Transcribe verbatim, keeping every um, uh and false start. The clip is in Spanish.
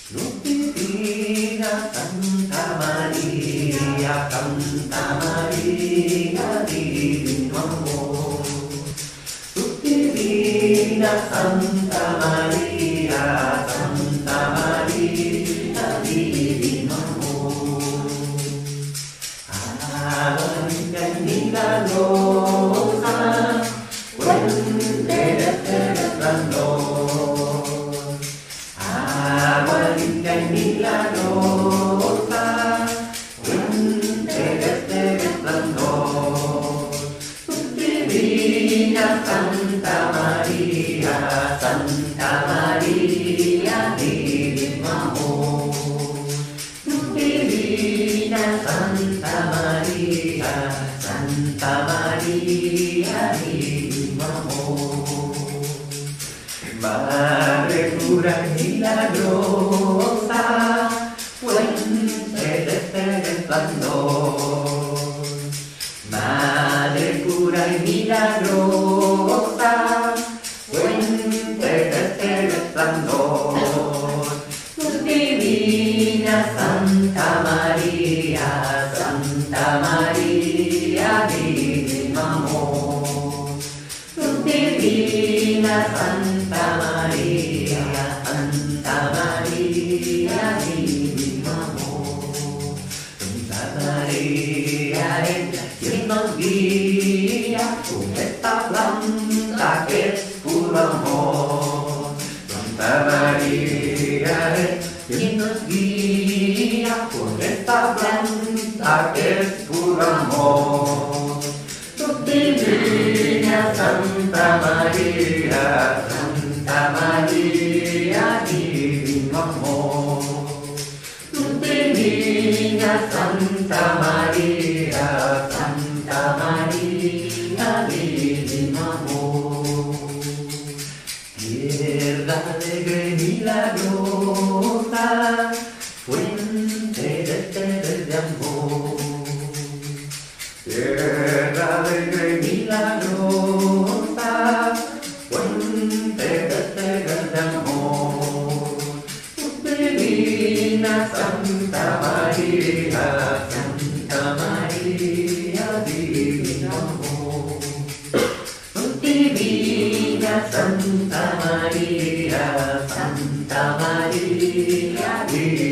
Divina Santa Maria, Santa Maria di divino amor. Divina Santa Maria, Santa Maria di divino amor. María milagrosa, fuente de resplandor. Agua limpia y milagrosa, fuente de resplandor. Divina Santa María, Santa María, divino amor. Divina Santa María, Santa María, divino amor. Madre pura y milagrosa, fuente de este resplandor. Madre pura y milagrosa, fuente de este resplandor. Divina Santa María, Santa María, divino amor. Divina Santa María, Santa María, divino amor. Santa María, ella quien nos guía con esta planta que es puro amor. Santa María, ella quien nos guía con esta planta que es puro amor. Divina Santa María, Santa María, divino amor. Divina Santa María, Santa María, divino amor. Tierra alegre y milagrosa, fuente de seres de amor. Tierra alegre y milagrosa, fuente de seres de amor. Divina Santa María, Santa María, divino amor. Divina Santa María, Santa María, divino amor.